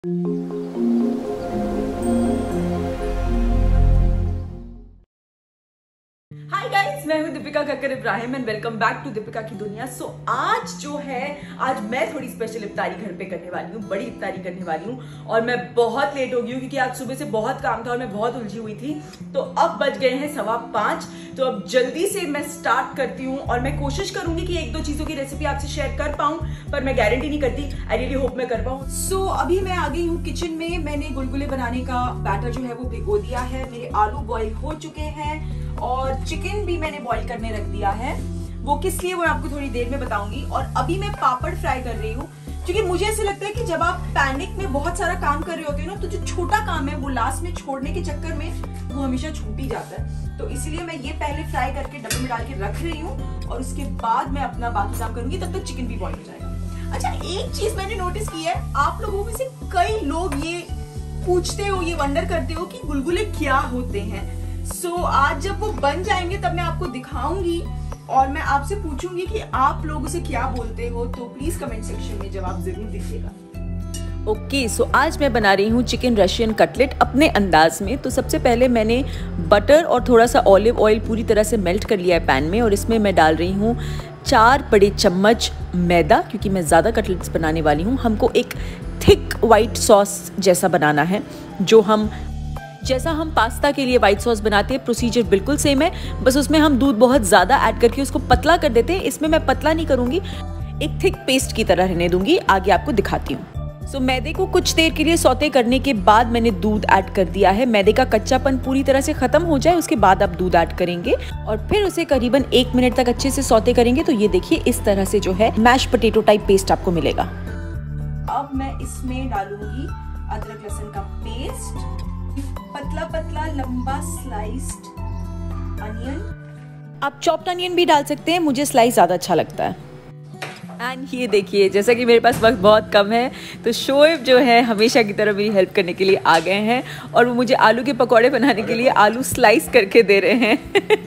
हाय guys, मैं हूं Dipika Kakkar Ibrahim and welcome back to Dipika की दुनिया। आज जो है, आज मैं थोड़ी स्पेशल इफ्तारी घर पे करने वाली हूँ, बड़ी इफ्तारी करने वाली हूँ और मैं बहुत लेट हो गई हूँ क्योंकि आज सुबह से बहुत काम था और मैं बहुत उलझी हुई थी। तो अब बज गए हैं 5:15, तो अब जल्दी से मैं स्टार्ट करती हूँ और मैं कोशिश करूंगी कि एक दो चीजों की रेसिपी आपसे शेयर कर पाऊँ, पर मैं गारंटी नहीं करती। आई रियली होप मैं कर पाऊँ। सो अभी मैं आ गई हूँ किचन में। मैंने गुलगुले बनाने का बैटर जो है वो भिगो दिया है, मेरे आलू बॉईल हो चुके हैं और चिकन भी मैंने बॉईल करने रख दिया है। वो किस लिए वो आपको थोड़ी देर में बताऊंगी। और अभी मैं पापड़ फ्राई कर रही हूँ क्योंकि मुझे ऐसा लगता है कि जब आप पैनिक में बहुत सारा काम कर रहे होते हो ना, तो जो छोटा काम है वो लास्ट में छोड़ने के चक्कर में वो हमेशा छूट ही जाता है। तो इसलिए मैं ये पहले फ्राई करके डब्बे में डाल के रख रही हूँ और उसके बाद मैं अपना बाकी काम करूंगी, तब तक चिकन भी बॉईल हो जाएगा। अच्छा, एक चीज मैंने नोटिस की है, आप लोगों में से कई लोग ये पूछते हो, ये वंडर करते हो कि गुलगुले क्या होते हैं। आज जब वो बन जाएंगे तब मैं आपको दिखाऊंगी और मैं आपसे पूछूंगी कि आप लोग उसे क्या बोलते हो, तो प्लीज कमेंट सेक्शन में जवाब जरूर दीजिएगा। ओके, सो आज मैं बना रही हूँ चिकन रशियन कटलेट अपने अंदाज में। तो सबसे पहले मैंने बटर और थोड़ा सा ऑलिव ऑयल पूरी तरह से मेल्ट कर लिया है पैन में और इसमें मैं डाल रही हूँ 4 बड़े चम्मच मैदा, क्योंकि मैं ज़्यादा कटलेट्स बनाने वाली हूँ। हमको एक थिक वाइट सॉस जैसा बनाना है, जैसा हम पास्ता के लिए व्हाइट सॉस बनाते हैं। प्रोसीजर बिल्कुल सेम है, बस उसमें हम दूध बहुत ज़्यादा ऐड करके उसको पतला कर देते हैं। इसमें मैं पतला नहीं करूँगी, एक थिक पेस्ट की तरह रहने दूंगी। आगे आपको दिखाती हूँ। मैदे को कुछ देर के लिए सौते करने के बाद मैंने दूध ऐड कर दिया है। मैदे का कच्चापन पूरी तरह से खत्म हो जाए उसके बाद आप दूध ऐड करेंगे और फिर उसे करीबन 1 मिनट तक अच्छे से सौते करेंगे। तो ये देखिए, इस तरह से जो है मैश पोटैटो टाइप पेस्ट आपको मिलेगा। अब मैं इसमें डालूंगी अदरक लहसुन का पेस्ट, पतला पतला लंबा स्लाइस्ड अनियन। आप चॉप्ड अनियन भी डाल सकते हैं, मुझे स्लाइस ज़्यादा अच्छा लगता है। एंड ये देखिए, जैसा कि मेरे पास वक्त बहुत कम है तो शोएब जो है हमेशा की तरह मेरी हेल्प करने के लिए आ गए हैं और वो मुझे आलू के पकौड़े बनाने के लिए आलू स्लाइस करके दे रहे हैं।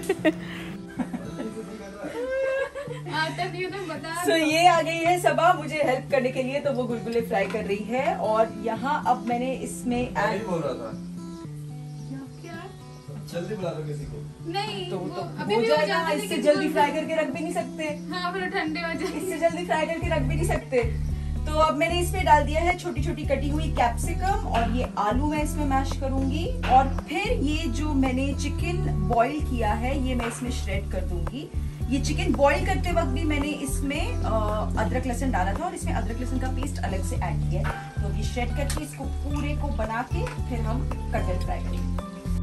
ये आ गई है सबा मुझे हेल्प करने के लिए, तो वो गुलगुले फ्राई कर रही है। और यहाँ अब मैंने इसमें ऐड बोल रहा था, जल्दी बुला दो किसी को। नहीं तो अभी हो जाएगा, इससे जल्दी फ्राई करके रख भी नहीं सकते। हाँ, फिर ठंडे हो जाएंगे, इससे जल्दी फ्राई करके रख भी नहीं सकते। तो अब मैंने इसमें डाल दिया है छोटी छोटी कटी हुई कैप्सिकम और ये आलू मैं इसमें मैश करूंगी। और फिर ये जो मैंने चिकन बॉईल किया है ये मैं इसमें श्रेड कर दूंगी। ये चिकन बॉईल करते वक्त भी मैंने इसमें अदरक लहसुन डाला था और इसमें अदरक लहसुन का पेस्ट अलग से ऐड किया है। तो ये श्रेड करके इसको पूरे को बना के फिर हम कटलेट फ्राई करेंगे।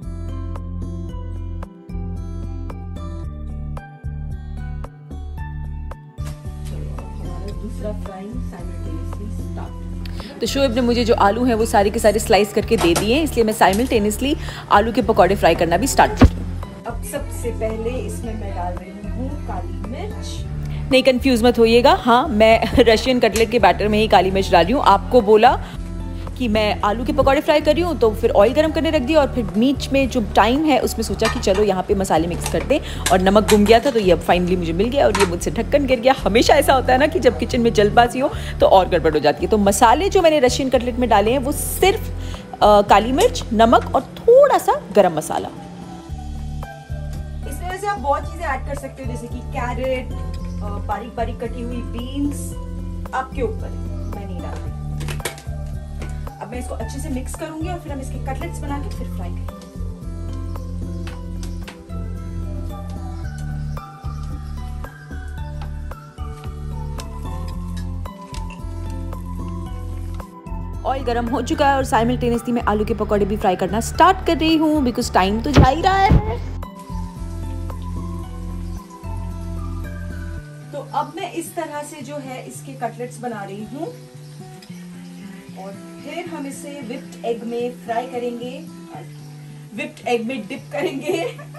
दूसरा फ्राइंग साइमल्टेनियसली स्टार्ट। तो शोएब ने मुझे जो आलू हैं वो सारे के सारे स्लाइस करके दे दिए हैं, इसलिए मैं साइमल्टेनियसली आलू के पकौड़े फ्राई करना भी स्टार्ट कर दूँ। अब सबसे पहले इसमें मैं डाल रही हूँ काली मिर्च। नहीं, कंफ्यूज मत होइएगा, हाँ मैं रशियन कटलेट के बैटर में ही काली मिर्च डाली हूँ। आपको बोला कि मैं आलू के पकौड़े फ्राई कर रही हूँ तो फिर ऑयल गरम करने रख दिया और फिर बीच में जो टाइम है उसमें सोचा कि चलो यहाँ पे मसाले मिक्स कर दें और नमक गुम गया था तो ये अब फाइनली मुझे मिल गया और ये मुझसे ढक्कन गिर गया। हमेशा ऐसा होता है ना कि जब किचन में जल्दबाजी हो तो और गड़बड़ हो जाती है। तो मसाले जो मैंने रशियन कटलेट में डाले हैं वो सिर्फ काली मिर्च, नमक और थोड़ा सा गरम मसाला। इस तरह से आप बहुत चीजें ऐड कर सकते हो, जैसे कि कैरेट, बारीक बारीक कटी हुई बीन्स, आपके ऊपर, मैं नहीं डाल रही। अब मैं इसको अच्छे से मिक्स करूंगी और फिर हम इसके कटलेट्स बना के फिर फ्राई करेंगे। ऑयल गरम हो चुका है और साइमल्टेनियसली मैं आलू के पकौड़े भी फ्राई करना स्टार्ट कर रही हूँ बिकॉज टाइम तो जा ही रहा है। तो अब मैं इस तरह से जो है इसके कटलेट्स बना रही हूँ और फिर हम इसे विप्ड एग में फ्राई करेंगे, विप्ड एग में डिप करेंगे।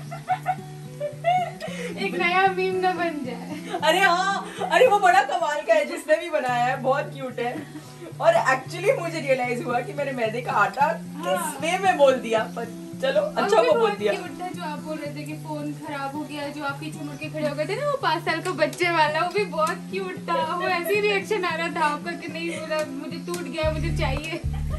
एक नया मीम ना बन जाए। अरे हाँ, अरे वो बड़ा कमाल का है जिसने भी बनाया है, बहुत क्यूट है। और एक्चुअली मुझे रियलाइज हुआ कि मैंने मैदे का आटा किस वे में बोल दिया, पर चलो अच्छा वो बोल दिया। जो आप बोल रहे थे कि फोन खराब हो गया, जो आप पीछे मुड़ के खड़े हो गए थे ना, वो 5 साल का बच्चे वाला, वो भी बहुत क्यूट था। वो ऐसी रिएक्शन आ रहा था आपका कि नहीं, मुझे टूट गया, मुझे चाहिए।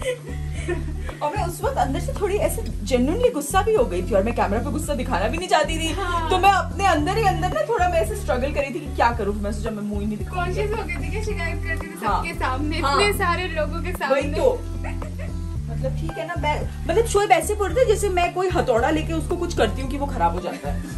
और मैं उस वक्त अंदर से थोड़ी ऐसे जेन्युइनली गुस्सा भी हो गई थी और मैं कैमरा पे गुस्सा दिखाना भी नहीं चाहती थी। हाँ। तो मैं अपने अंदर ही अंदर ना थोड़ा मैं ऐसे स्ट्रगल करी थी कि क्या करूं। मैं सोचा मैं मुंह ही नहीं दिखाऊंगी। कॉन्शियस हो गई थी कि शिकायत करती थी हाँ। सबके सामने, हाँ। इतने सारे लोगों के सामने। वही तो मतलब ठीक है ना, मैं मतलब शोएब ऐसे पड़ते जैसे मैं कोई हथौड़ा लेके उसको कुछ करती हूँ कि वो खराब हो जाता है।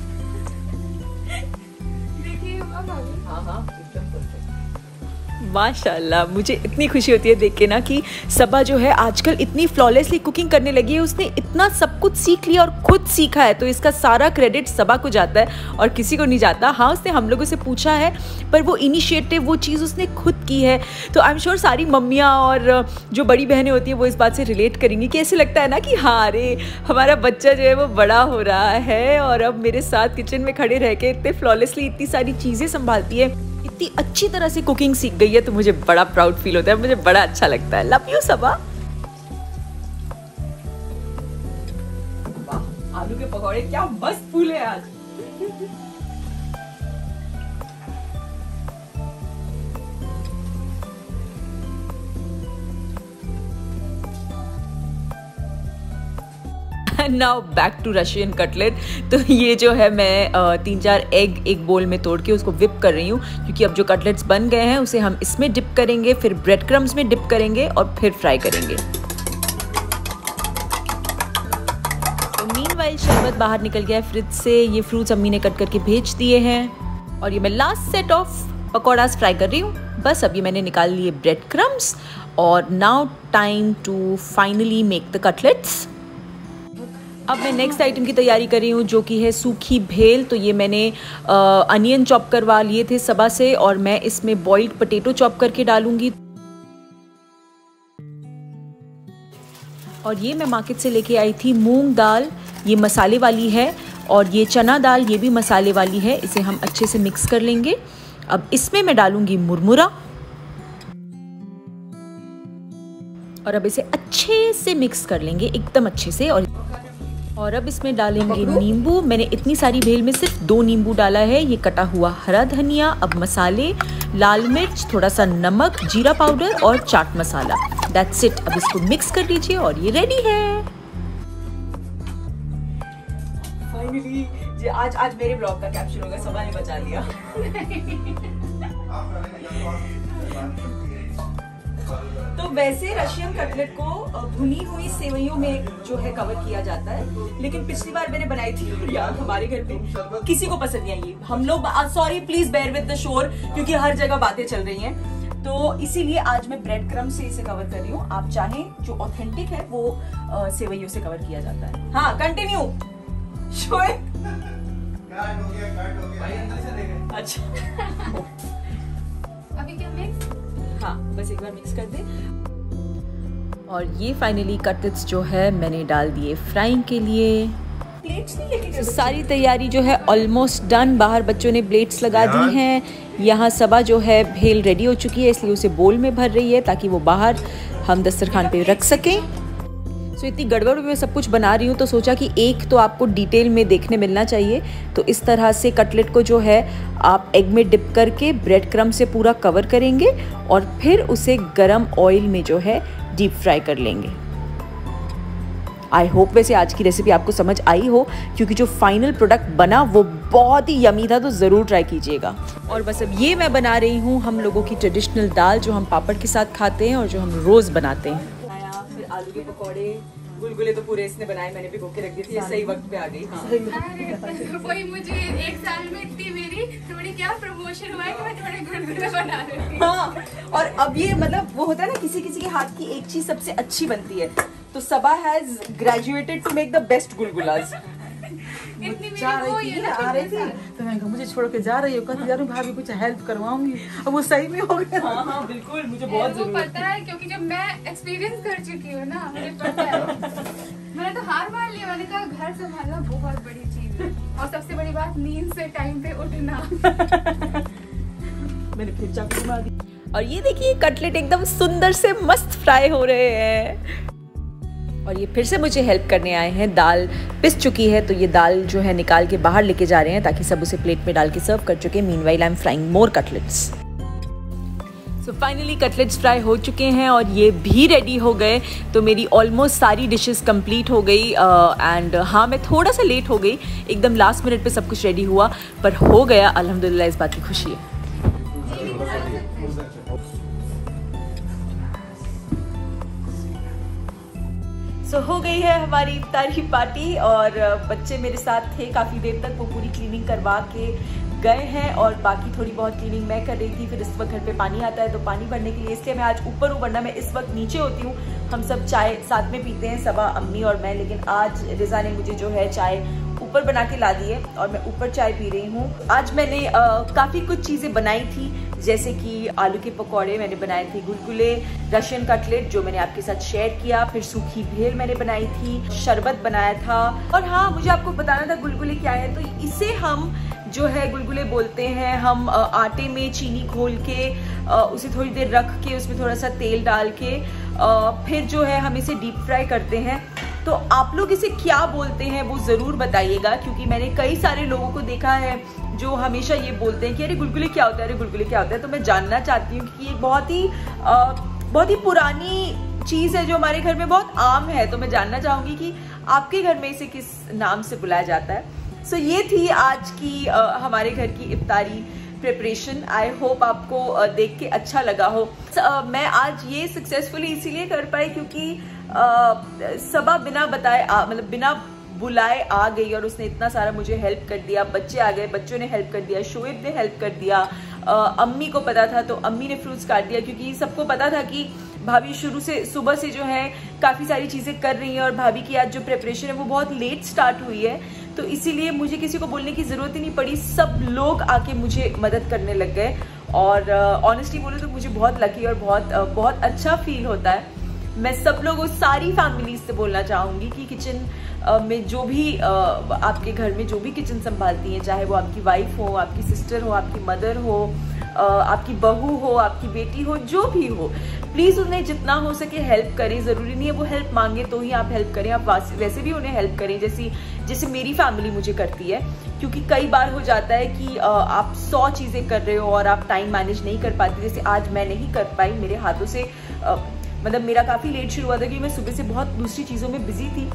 देखिए हाँ हाँ एकदम परफेक्ट। माशाल्लाह, मुझे इतनी खुशी होती है देख के ना कि सबा जो है आजकल इतनी फ्लॉलेसली कुकिंग करने लगी है। उसने इतना सब कुछ सीख लिया और खुद सीखा है, तो इसका सारा क्रेडिट सबा को जाता है और किसी को नहीं जाता। हाँ, उसने हम लोगों से पूछा है पर वो इनिशिएटिव, वो चीज़ उसने खुद की है। तो आई एम श्योर सारी मम्मियाँ और जो बड़ी बहनें होती हैं वो इस बात से रिलेट करेंगी कि ऐसे लगता है ना कि हाँ अरे हमारा बच्चा जो है वो बड़ा हो रहा है और अब मेरे साथ किचन में खड़े रह के इतने फ्लॉलेसली इतनी सारी चीज़ें संभालती है, इतनी अच्छी तरह से कुकिंग सीख गई है। तो मुझे बड़ा प्राउड फील होता है, मुझे बड़ा अच्छा लगता है। Love you Saba. वाह, आलू के पकौड़े क्या मस्त फूले आज। Now back to Russian cutlet. तो ये जो है मैं 3-4 एग एक बोल में तोड़ के उसको विप कर रही हूँ, क्योंकि अब जो कटलेट्स बन गए हैं उसे हम इसमें डिप करेंगे, फिर ब्रेड क्रम्स में डिप करेंगे और फिर फ्राई करेंगे। तो मीनवाइल शरबत बाहर निकल गया है फ्रिज से। ये फ्रूट्स अम्मी ने कट करके भेज दिए हैं और ये मैं last set of pakoras fry कर रही हूँ। बस अभी मैंने निकाल लिए ब्रेड क्रम्स और now time to finally make the cutlets. अब मैं नेक्स्ट आइटम की तैयारी कर रही हूँ जो कि है सूखी भेल। तो ये मैंने अनियन चॉप करवा लिए थे सबा से और मैं इसमें बॉइल्ड पोटैटो चॉप करके डालूंगी। और ये मैं मार्केट से लेके आई थी मूंग दाल, ये मसाले वाली है, और ये चना दाल ये भी मसाले वाली है। इसे हम अच्छे से मिक्स कर लेंगे। अब इसमें मैं डालूंगी मुरमुरा और अब इसे अच्छे से मिक्स कर लेंगे एकदम अच्छे से। और अब इसमें डालेंगे नींबू। मैंने इतनी सारी भेल में सिर्फ 2 नींबू डाला है। ये कटा हुआ हरा धनिया, अब मसाले, लाल मिर्च, थोड़ा सा नमक, जीरा पाउडर और चाट मसाला। That's it. अब इसको मिक्स कर लीजिए और ये रेडी है। फाइनली आज मेरे ब्लॉग का कैप्शन होगा, सबा ने बचा लिया। तो वैसे रशियन कटलेट को भुनी हुई सेवइयों में जो है कवर किया जाता है, लेकिन पिछली बार मैंने बनाई थी यार हमारे घर पे किसी को पसंद नहीं आई। हम लोग sorry please bear with the शोर, क्योंकि हर जगह बातें चल रही हैं, तो इसीलिए आज मैं ब्रेड क्रम्ब से इसे कवर कर रही हूँ। आप चाहें जो ऑथेंटिक है वो सेवइयों से कवर किया जाता है। हाँ कंटिन्यू शोएब। अच्छा अभी क्या मिक्स? हाँ बस एक बार मिक्स कर दे। और ये फाइनली कटलेट्स जो है मैंने डाल दिए फ्राइंग के लिए। प्लेट्स नहीं लेके गए? सारी तैयारी जो है ऑलमोस्ट डन। बाहर बच्चों ने प्लेट्स लगा दी हैं। यहाँ सबा जो है भेल रेडी हो चुकी है, इसलिए उसे बोल में भर रही है ताकि वो बाहर हम दस्तरखान पे रख सकें। सो इतनी गड़बड़ में सब कुछ बना रही हूँ तो सोचा कि एक तो आपको डिटेल में देखने मिलना चाहिए। तो इस तरह से कटलेट को जो है आप एग में डिप करके ब्रेड क्रम्ब से पूरा कवर करेंगे और फिर उसे गरम ऑयल में जो है डीप फ्राई कर लेंगे। आई होप वैसे आज की रेसिपी आपको समझ आई हो, क्योंकि जो फाइनल प्रोडक्ट बना वो बहुत ही यमी था, तो ज़रूर ट्राई कीजिएगा। और बस अब ये मैं बना रही हूँ हम लोगों की ट्रेडिशनल दाल जो हम पापड़ के साथ खाते हैं और जो हम रोज़ बनाते हैं। फिर आलू के पकौड़े, गुलगुले तो पूरे इसने बनाए, मैंने भी के रख दी थी, सही वक्त पे आ गई। हाँ। वही मुझे 1 साल में इतनी मेरी थोड़ी क्या प्रमोशन हुआ है कि मैं थोड़े गुलगुले बना रही हूँ। हाँ, और अब ये मतलब वो होता है ना किसी किसी के हाथ की एक चीज सबसे अच्छी बनती है, तो Saba has graduated to make the best gulgulas. इतनी मेरी जा वो रही ये थी ना आ रही थी तो मैं कहा मुझे छोड़ के जा रही हो, कहती यार भाभी कुछ हेल्प करवाऊंगी, अब वो सही में हो गया। हाँ हाँ बिल्कुल, मुझे बहुत वो जरूरत पता है क्योंकि जब मैं एक्सपीरियंस कर चुकी हूँ ना, मुझे पता है। मैंने तो हार मान लिया, मैंने कहा घर संभालना बहुत बड़ी चीज है और सबसे बड़ी बात नींद से टाइम पे उठना। मैंने फिर चाकू मार दी। और ये देखिए कटलेट एकदम सुंदर से मस्त फ्राई हो रहे हैं। और ये फिर से मुझे हेल्प करने आए हैं। दाल पिस चुकी है तो ये दाल जो है निकाल के बाहर लेके जा रहे हैं ताकि सब उसे प्लेट में डाल के सर्व कर चुके। Meanwhile I am frying more cutlets. So finally cutlets fry हो चुके हैं और ये भी रेडी हो गए। तो मेरी ऑलमोस्ट सारी डिशेस कंप्लीट हो गई एंड हाँ, मैं थोड़ा सा लेट हो गई, एकदम लास्ट मिनट पे सब कुछ रेडी हुआ, पर हो गया अल्हम्दुलिल्लाह, इस बात की खुशी है। सो हो गई है हमारी इफ्तारी पार्टी और बच्चे मेरे साथ थे काफ़ी देर तक, वो पूरी क्लीनिंग करवा के गए हैं और बाकी थोड़ी बहुत क्लीनिंग मैं कर रही थी। फिर इस वक्त घर पे पानी आता है तो पानी भरने के लिए इसलिए मैं आज ऊपर हूँ, वरना मैं इस वक्त नीचे होती हूँ। हम सब चाय साथ में पीते हैं, सबा, अम्मी और मैं, लेकिन आज रिजा ने मुझे जो है चाय ऊपर बना के ला दी है और मैं ऊपर चाय पी रही हूँ। आज मैंने काफ़ी कुछ चीज़ें बनाई थी, जैसे कि आलू के पकौड़े मैंने बनाए थे, गुलगुले, रशियन कटलेट जो मैंने आपके साथ शेयर किया, फिर सूखी भेल मैंने बनाई थी, शरबत बनाया था। और हाँ, मुझे आपको बताना था गुलगुले क्या है। तो इसे हम जो है गुलगुले बोलते हैं। हम आटे में चीनी घोल के उसे थोड़ी देर रख के उसमें थोड़ा सा तेल डाल के फिर जो है हम इसे डीप फ्राई करते हैं। तो आप लोग इसे क्या बोलते हैं वो ज़रूर बताइएगा, क्योंकि मैंने कई सारे लोगों को देखा है जो हमेशा ये बोलते हैं कि अरे गुलगुले क्या होता है, अरे गुलगुले क्या होता है। तो मैं जानना चाहती हूँ कि ये बहुत ही पुरानी चीज़ है जो हमारे घर में बहुत आम है। तो मैं जानना चाहूँगी कि आपके घर में इसे किस नाम से बुलाया जाता है। सो ये थी आज की हमारे घर की इफ्तारी प्रिपरेशन। आई होप आपको देख के अच्छा लगा हो। मैं आज ये सक्सेसफुली इसीलिए कर पाई क्योंकि सबा बिना बताए मतलब बिना बुलाए आ गई और उसने इतना सारा मुझे हेल्प कर दिया। बच्चे आ गए, बच्चों ने हेल्प कर दिया, शोएब ने हेल्प कर दिया, अम्मी को पता था तो अम्मी ने फ्रूट्स काट दिया, क्योंकि सबको पता था कि भाभी शुरू से सुबह से जो है काफ़ी सारी चीज़ें कर रही हैं और भाभी की आज जो प्रिपरेशन है वो बहुत लेट स्टार्ट हुई है। तो इसीलिए मुझे किसी को बोलने की ज़रूरत ही नहीं पड़ी, सब लोग आके मुझे मदद करने लग गए। और ऑनेस्टली बोलूँ तो मुझे बहुत लकी और बहुत अच्छा फील होता है। मैं सब लोगों, सारी फैमिलीज से बोलना चाहूँगी कि किचन में जो भी आपके घर में जो भी किचन संभालती हैं, चाहे वो आपकी वाइफ हो, आपकी सिस्टर हो, आपकी मदर हो, आपकी बहू हो, आपकी बेटी हो, जो भी हो, प्लीज़ उन्हें जितना हो सके हेल्प करें। ज़रूरी नहीं है वो हेल्प मांगे तो ही आप हेल्प करें, आप वैसे भी उन्हें हेल्प करें जैसे मेरी फैमिली मुझे करती है। क्योंकि कई बार हो जाता है कि आप 100 चीज़ें कर रहे हो और आप टाइम मैनेज नहीं कर पाती। जैसे आज मैं नहीं कर पाई, मेरे हाथों से मतलब मेरा काफ़ी लेट शुरू हुआ था क्योंकि मैं सुबह से बहुत दूसरी चीज़ों में बिजी थी,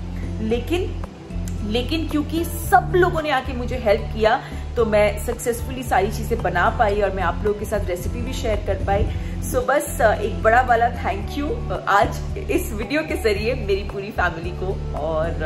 लेकिन क्योंकि सब लोगों ने आके मुझे हेल्प किया तो मैं सक्सेसफुली सारी चीज़ें बना पाई और मैं आप लोगों के साथ रेसिपी भी शेयर कर पाई। सो बस एक बड़ा वाला थैंक यू आज इस वीडियो के जरिए मेरी पूरी फैमिली को। और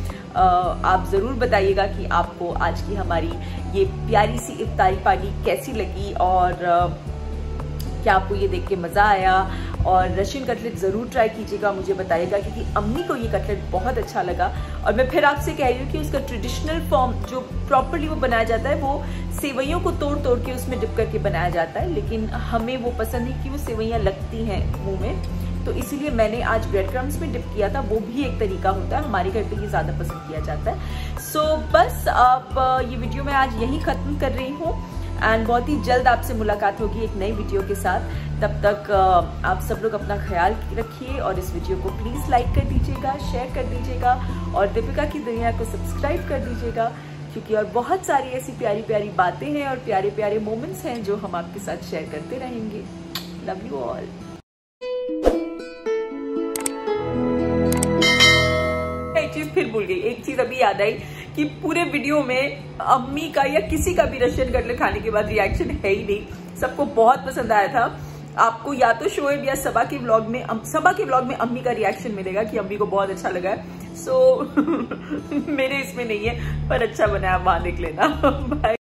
आप ज़रूर बताइएगा कि आपको आज की हमारी ये प्यारी सी इफ्तारी पार्टी कैसी लगी और क्या आपको ये देख के मज़ा आया। और रशियन कटलेट ज़रूर ट्राई कीजिएगा, मुझे बताइएगा, क्योंकि अम्मी को ये कटलेट बहुत अच्छा लगा। और मैं फिर आपसे कह रही हूँ कि उसका ट्रेडिशनल फॉर्म जो प्रॉपरली वो बनाया जाता है वो सेवइयों को तोड़ तोड़ के उसमें डिप करके बनाया जाता है, लेकिन हमें वो पसंद नहीं कि वो सेवइयाँ लगती हैं मुँह में। तो इसीलिए मैंने आज ब्रेड क्रम्स में डिप किया था, वो भी एक तरीका होता है, हमारे घर पे ये ज़्यादा पसंद किया जाता है। सो बस अब ये वीडियो मैं आज यहीं ख़त्म कर रही हूँ एंड बहुत ही जल्द आपसे मुलाकात होगी एक नई वीडियो के साथ। तब तक आप सब लोग अपना ख्याल रखिए और इस वीडियो को प्लीज़ लाइक कर दीजिएगा, शेयर कर दीजिएगा और दीपिका की दुनिया को सब्सक्राइब कर दीजिएगा, क्योंकि और बहुत सारी ऐसी प्यारी प्यारी बातें हैं और प्यारे प्यारे मोमेंट्स हैं जो हम आपके साथ शेयर करते रहेंगे। Love you all. एक चीज फिर भूल गई, एक चीज अभी याद आई कि पूरे वीडियो में अम्मी का या किसी का भी रशियन कटलेट खाने के बाद रिएक्शन है ही नहीं। सबको बहुत पसंद आया था। आपको या तो शोएब या सबा के व्लॉग में अम्मी का रिएक्शन मिलेगा कि अम्मी को बहुत अच्छा लगा है। सो मेरे इसमें नहीं है, पर अच्छा बनाया, वहां देख लेना। बाय।